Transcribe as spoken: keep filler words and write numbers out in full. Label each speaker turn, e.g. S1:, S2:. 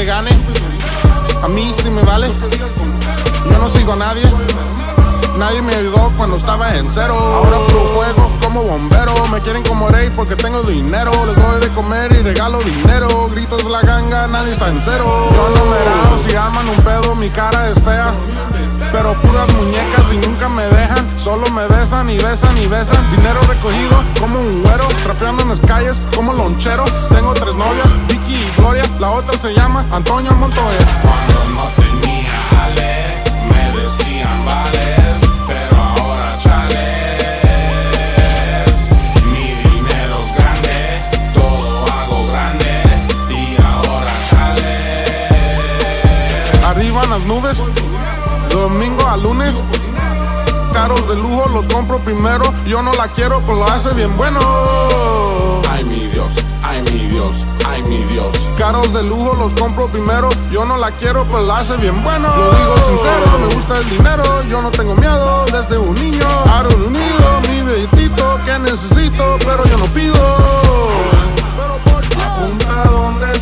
S1: que gane, a mí sí me vale. Yo no sigo a nadie, nadie me ayudó cuando estaba en cero. Ahora puro fuego como bombero. Me quieren como rey porque tengo dinero. Les doy de comer y regalo dinero. Gritos de la ganga, nadie está en cero. Yo no me rajo si arman un pedo, mi cara es fea, pero puras muñecas y nunca me dejan. Solo me besan y besan y besan. Dinero recogido como un güero, trapeando en las calles como lonchero. Tengo tres novias, Vicky y Gloria. La otra se llama Antonia Montoya.
S2: Cuando no tenía jale, me decían vales, pero ahora chales. Mi dinero es grande, todo hago grande, y ahora chales.
S1: Arriba en las nubes, de domingo a lunes. Caros de lujo los compro primero. Yo no la quiero, pero lo hace bien bueno.
S2: Ay mi Dios, ay mi Dios, ay mi Dios.
S1: Caros de lujo los compro primero. Yo no la quiero, pero la hace bien bueno. Lo digo sincero, me gusta el dinero. Yo no tengo miedo desde un niño. Aro unido, mi billetito que necesito, pero yo no pido. Apunta donde